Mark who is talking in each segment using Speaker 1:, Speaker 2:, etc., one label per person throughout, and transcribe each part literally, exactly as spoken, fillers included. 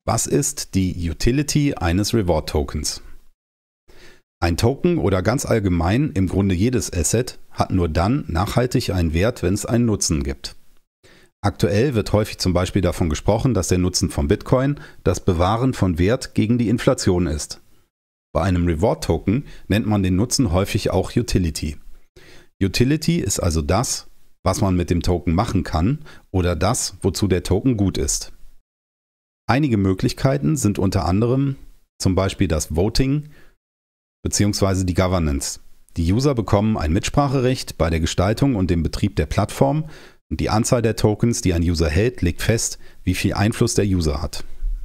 Speaker 1: Was ist die Utility eines Reward Tokens? Ein Token oder ganz allgemein im Grunde jedes Asset hat nur dann nachhaltig einen Wert, wenn es einen Nutzen gibt. Aktuell wird häufig zum Beispiel davon gesprochen, dass der Nutzen von Bitcoin das Bewahren von Wert gegen die Inflation ist. Bei einem Reward Token nennt man den Nutzen häufig auch Utility. Utility ist also das, was man mit dem Token machen kann oder das, wozu der Token gut ist. Einige Möglichkeiten sind unter anderem zum Beispiel das Voting bzw. die Governance. Die User bekommen ein Mitspracherecht bei der Gestaltung und dem Betrieb der Plattform und die Anzahl der Tokens, die ein User hält, legt fest, wie viel Einfluss der User hat.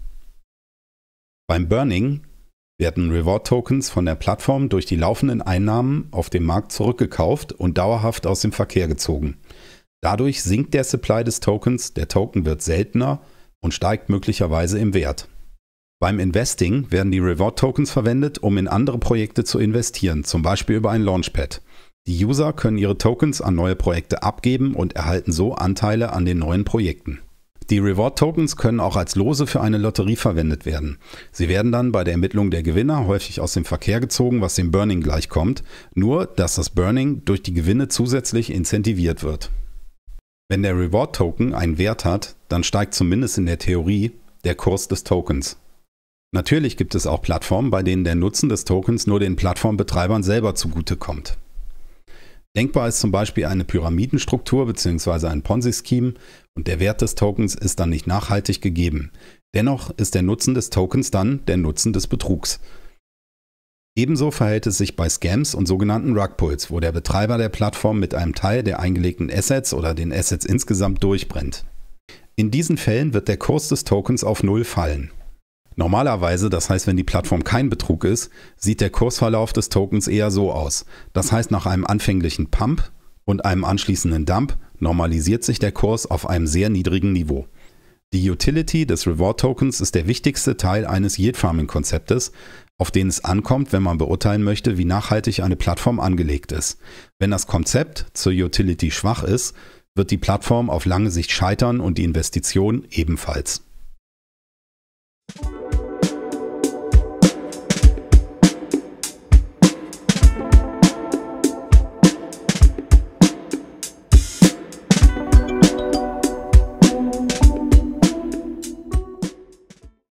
Speaker 1: Beim Burning werden Reward-Tokens von der Plattform durch die laufenden Einnahmen auf dem Markt zurückgekauft und dauerhaft aus dem Verkehr gezogen. Dadurch sinkt der Supply des Tokens, der Token wird seltener und steigt möglicherweise im Wert. Beim Investing werden die Reward-Tokens verwendet, um in andere Projekte zu investieren, zum Beispiel über ein Launchpad. Die User können ihre Tokens an neue Projekte abgeben und erhalten so Anteile an den neuen Projekten. Die Reward-Tokens können auch als Lose für eine Lotterie verwendet werden. Sie werden dann bei der Ermittlung der Gewinner häufig aus dem Verkehr gezogen, was dem Burning gleichkommt, nur dass das Burning durch die Gewinne zusätzlich incentiviert wird. Wenn der Reward-Token einen Wert hat, dann steigt zumindest in der Theorie der Kurs des Tokens. Natürlich gibt es auch Plattformen, bei denen der Nutzen des Tokens nur den Plattformbetreibern selber zugutekommt. Denkbar ist zum Beispiel eine Pyramidenstruktur bzw. ein Ponzi-Scheme und der Wert des Tokens ist dann nicht nachhaltig gegeben. Dennoch ist der Nutzen des Tokens dann der Nutzen des Betrugs. Ebenso verhält es sich bei Scams und sogenannten Rugpulls, wo der Betreiber der Plattform mit einem Teil der eingelegten Assets oder den Assets insgesamt durchbrennt. In diesen Fällen wird der Kurs des Tokens auf Null fallen. Normalerweise, das heißt, wenn die Plattform kein Betrug ist, sieht der Kursverlauf des Tokens eher so aus. Das heißt, nach einem anfänglichen Pump und einem anschließenden Dump normalisiert sich der Kurs auf einem sehr niedrigen Niveau. Die Utility des Reward Tokens ist der wichtigste Teil eines Yield-Farming-Konzeptes, auf den es ankommt, wenn man beurteilen möchte, wie nachhaltig eine Plattform angelegt ist. Wenn das Konzept zur Utility schwach ist, wird die Plattform auf lange Sicht scheitern und die Investition ebenfalls.